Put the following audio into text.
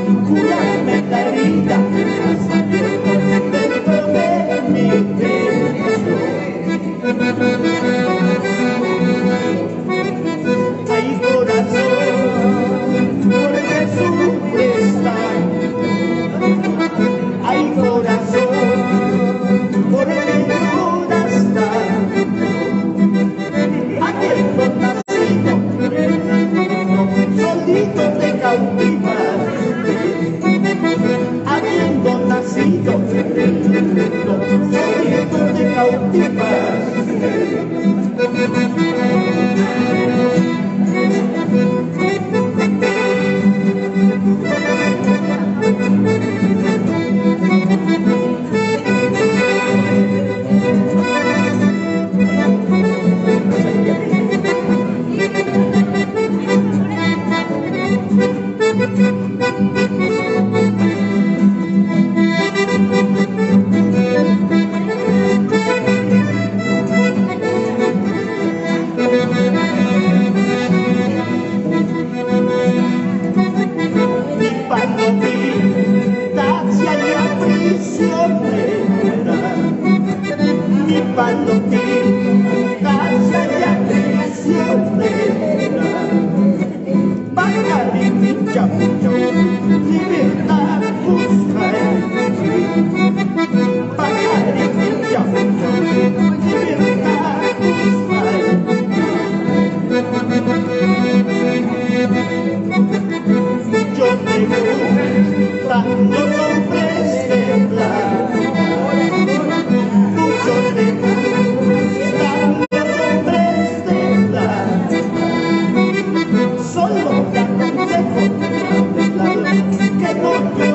curarme la herida dentro de mi pecho. Ay, corazón, ¿por qué sufres tanto? Ay, corazón, ¿por qué lloras tanto? Habiendo nacido solito te cautivaste, habiendo nacido solito te cautivaste. Mi palotín, casa ya prisionera, bajar y pincha mucho, libertad buscar, bajar y pincha mucho, libertad buscar. Yo me gusta los hombres temblar. Solo te aconsejo que no